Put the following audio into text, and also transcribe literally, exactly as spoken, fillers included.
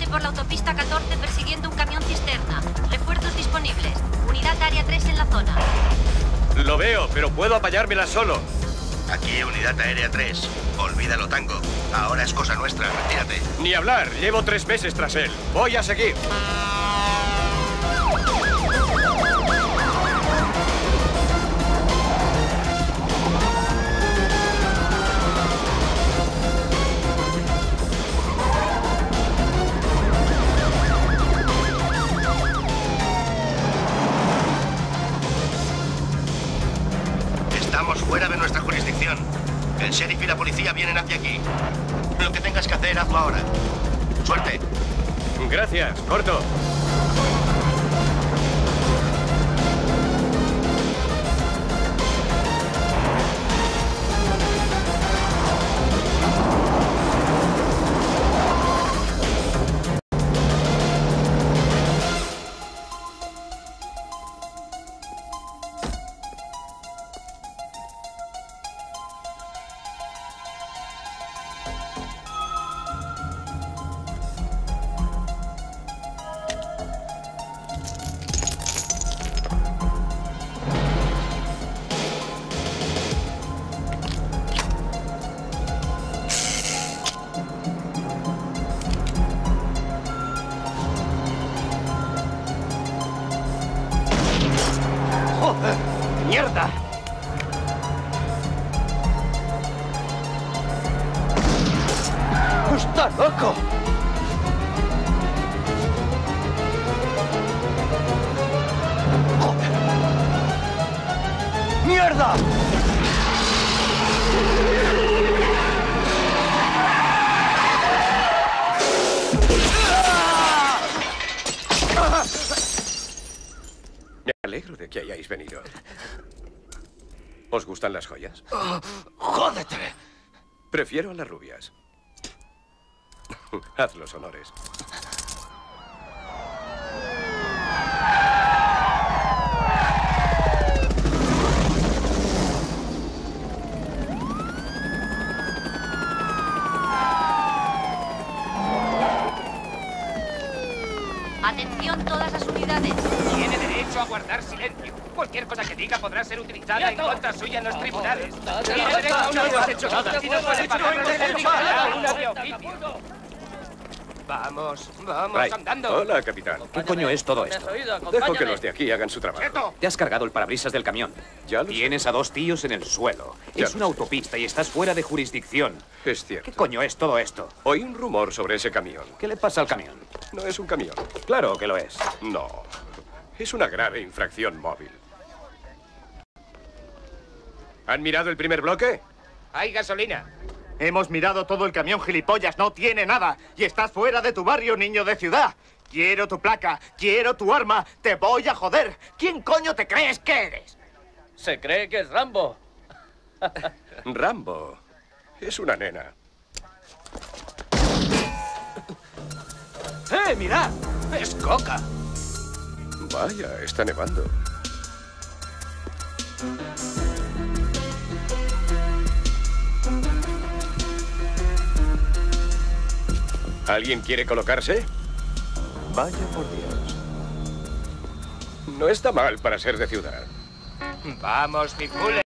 por la autopista catorce persiguiendo un camión cisterna. Refuerzos disponibles. Unidad Área tres en la zona. Lo veo, pero puedo apañármela solo. Aquí, Unidad Aérea tres. Olvídalo, Tango. Ahora es cosa nuestra, retírate. Ni hablar, llevo tres meses tras él. Voy a seguir. Estamos fuera de nuestra jurisdicción. El sheriff y la policía vienen hacia aquí. Lo que tengas que hacer, hazlo ahora. Suerte. Gracias, corto. ¡Mierda! ¡Está loco! ¡Joder! ¡Mierda! Me alegro de que hayáis venido. ¿Os gustan las joyas? Oh, ¡Jódete! Prefiero a las rubias. Haz los honores. Atención todas las unidades. Tiene derecho a guardar silencio. Cualquier cosa que diga podrá ser utilizada en contra suya en los tribunales. Tiene derecho a una... No has hecho nada. Si no puede pagar, no le diga una de oficio. Vamos, vamos, Right. andando. Hola, capitán. ¿Qué coño es todo esto? Dejo que los de aquí hagan su trabajo. ¡Quieto! Te has cargado el parabrisas del camión. Ya lo sé. Tienes a dos tíos en el suelo. Ya Es lo una sé. autopista y estás fuera de jurisdicción. Es cierto. ¿Qué coño es todo esto? Oí un rumor sobre ese camión. ¿Qué le pasa al camión? No es un camión. Claro que lo es. No. Es una grave infracción móvil. ¿Han mirado el primer bloque? Hay gasolina. Hemos mirado todo el camión, gilipollas. No tiene nada. Y estás fuera de tu barrio, niño de ciudad. Quiero tu placa. Quiero tu arma. Te voy a joder. ¿Quién coño te crees que eres? Se cree que es Rambo. Rambo. Es una nena. ¡Eh, mirad! ¡Es coca! Vaya, está nevando. ¿Alguien quiere colocarse? Vaya por Dios. No está mal para ser de ciudad. Vamos, mi pule.